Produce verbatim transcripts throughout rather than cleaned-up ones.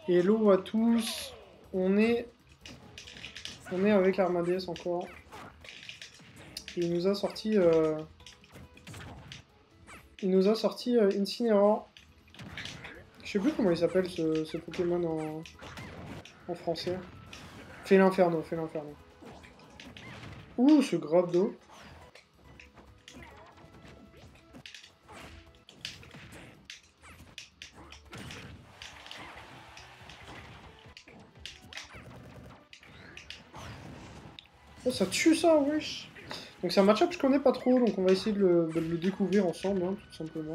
Hello à tous. On est, on est avec Armades encore. Il nous a sorti, euh, il nous a sorti euh, Incineroar. Je sais plus comment il s'appelle ce, ce Pokémon en, en français. Fais l'inferno, fais l'inferno. Ouh, ce grave d'eau. Oh, ça tue ça, wesh. Donc c'est un match-up que je connais pas trop, donc on va essayer de le, de le découvrir ensemble, hein, tout simplement.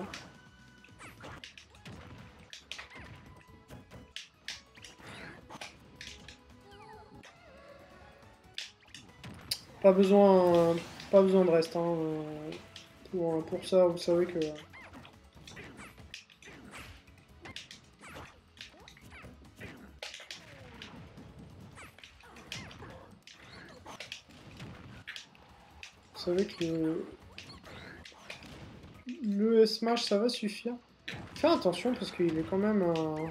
Pas besoin, pas besoin de reste, hein, euh, pour, pour ça, vous savez que... Vous savez que le, le S-Smash, ça va suffire. Fais attention parce qu'il est quand même un...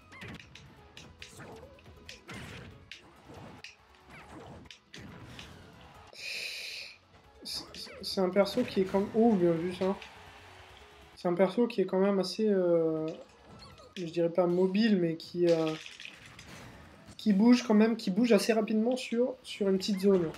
C'est un perso qui est quand même... Oh, bien vu ça. C'est un perso qui est quand même assez... Euh... Je dirais pas mobile, mais qui... Euh... qui bouge quand même, qui bouge assez rapidement sur, sur une petite zone.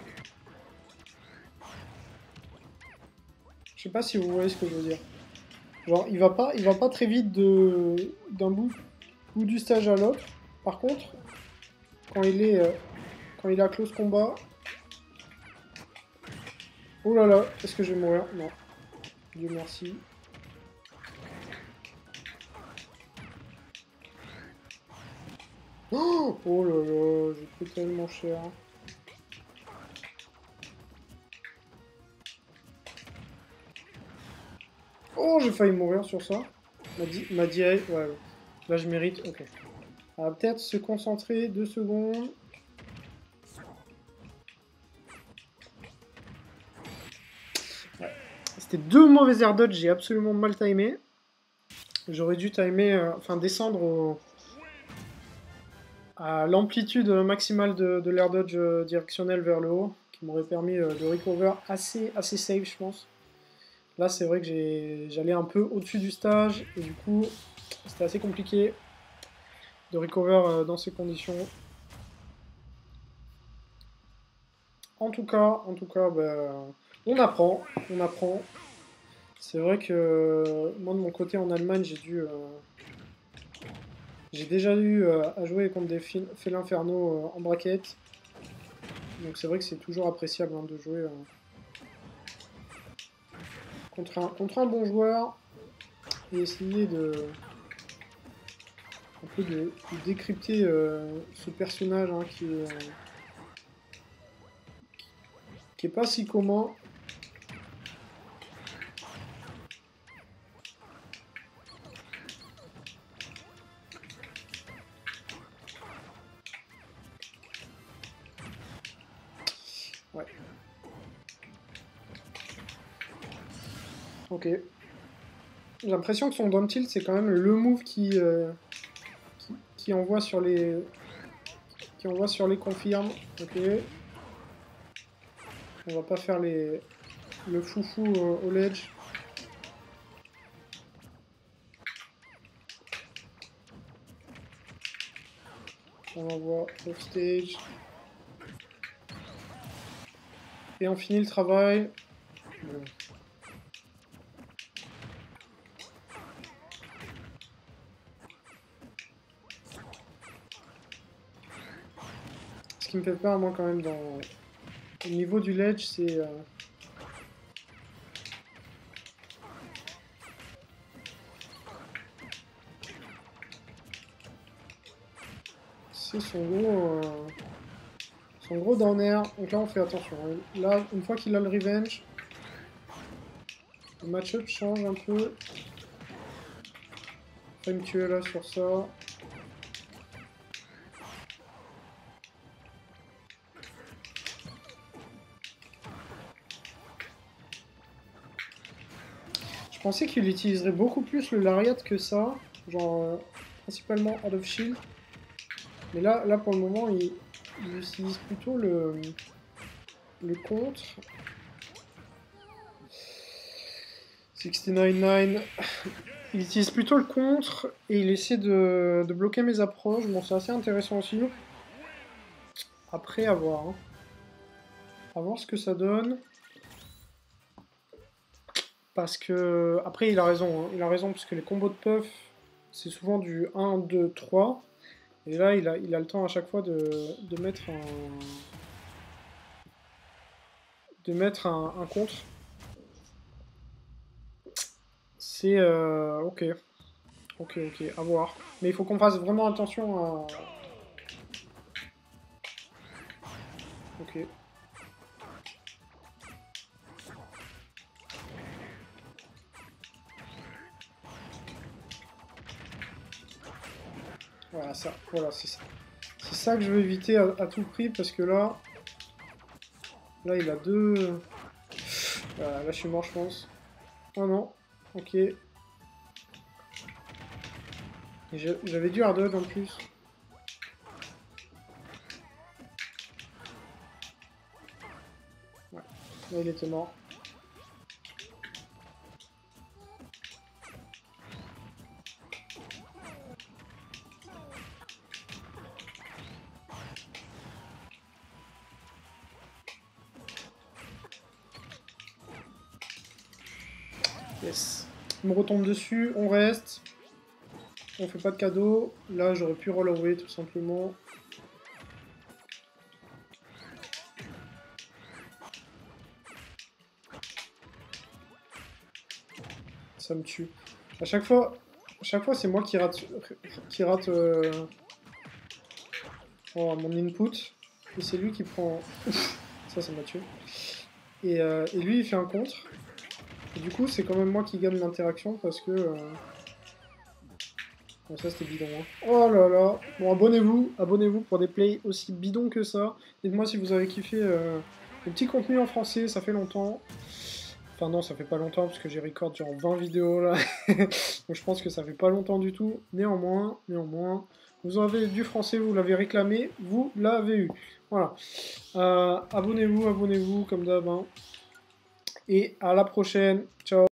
Je sais pas si vous voyez ce que je veux dire. Genre, il va pas, il va pas très vite de d'un bout, bout du stage à l'autre. Par contre, quand il est, euh, quand il est à close combat... Oh là là, est-ce que je vais mourir? Non. Dieu merci. Oh, oh là là, j'ai pris tellement cher. Oh, j'ai failli mourir sur ça. M'a dit, m'a dit, ouais, ouais. Là je mérite, ok. On va peut-être se concentrer deux secondes. Ouais. C'était deux mauvais air dodge, j'ai absolument mal timé. J'aurais dû timer, euh, enfin descendre au, à l'amplitude maximale de, de l'air dodge euh, directionnel vers le haut, qui m'aurait permis euh, de recover assez, assez safe, je pense. Là, c'est vrai que j'allais un peu au-dessus du stage, et du coup, c'était assez compliqué de recover euh, dans ces conditions. En tout cas, en tout cas, ben, on apprend, on apprend. C'est vrai que moi, de mon côté, en Allemagne, j'ai dû... Euh, j'ai déjà eu euh, à jouer contre des félins infernaux euh, en braquette. Donc c'est vrai que c'est toujours appréciable hein, de jouer euh, contre, un, contre un bon joueur et essayer de un peu de, de décrypter euh, ce personnage hein, qui, est, euh, qui est pas si commun. Ouais. Ok. J'ai l'impression que son down tilt c'est quand même le move qui, euh, qui, qui envoie sur les qui envoie sur les confirmes. Ok. On va pas faire les le foufou euh, au ledge. On envoie off stage. Et on finit le travail. Bon. Ce qui me fait peur, moi, quand même, dans... au niveau du ledge, c'est... Euh... c'est son gros... Euh... son gros down air. Donc là, on fait attention. Là, une fois qu'il a le revenge, le match-up change un peu. Il va me tuer là sur ça. Je pensais qu'il utiliserait beaucoup plus le lariat que ça. Genre, euh, principalement out of shield. Mais là, là pour le moment, il, il utilise plutôt le, le contre. soixante-neuf neuf. Il utilise plutôt le contre et il essaie de, de bloquer mes approches. Bon, c'est assez intéressant aussi. Après, à voir. Hein. À voir ce que ça donne. Parce que... Après, il a raison. Hein. Il a raison, parce que les combos de puff, c'est souvent du un, deux, trois. Et là, il a, il a le temps à chaque fois de, de mettre un... De mettre un, un contre. C'est... Euh, ok. Ok, ok, à voir. Mais il faut qu'on fasse vraiment attention à... Ok. Voilà, ça. Voilà, c'est ça. C'est ça que je veux éviter à, à tout prix, parce que là... Là, il a deux... Voilà, là, je suis mort, je pense. Oh non. Ok. J'avais du hard dodge en plus. Ouais. Là, il était mort. Yes. Il me retombe dessus, on reste. On fait pas de cadeau. Là, j'aurais pu roll away tout simplement. Ça me tue. À chaque fois, à chaque fois, c'est moi qui rate, qui rate euh... oh, mon input. Et c'est lui qui prend... ça, ça m'a tué. Et, euh, et lui, il fait un contre. Et du coup, c'est quand même moi qui gagne l'interaction parce que... Euh... Bon, ça, c'était bidon. Hein. Oh là là. Bon, abonnez-vous. Abonnez-vous pour des plays aussi bidons que ça. Dites-moi si vous avez kiffé euh, le petit contenu en français. Ça fait longtemps. Enfin non, ça fait pas longtemps parce que j'ai record genre vingt vidéos là. Donc je pense que ça fait pas longtemps du tout. Néanmoins, néanmoins, vous avez du français, vous l'avez réclamé, vous l'avez eu. Voilà. Euh, abonnez-vous, abonnez-vous comme d'hab. Hein. Et à la prochaine. Ciao.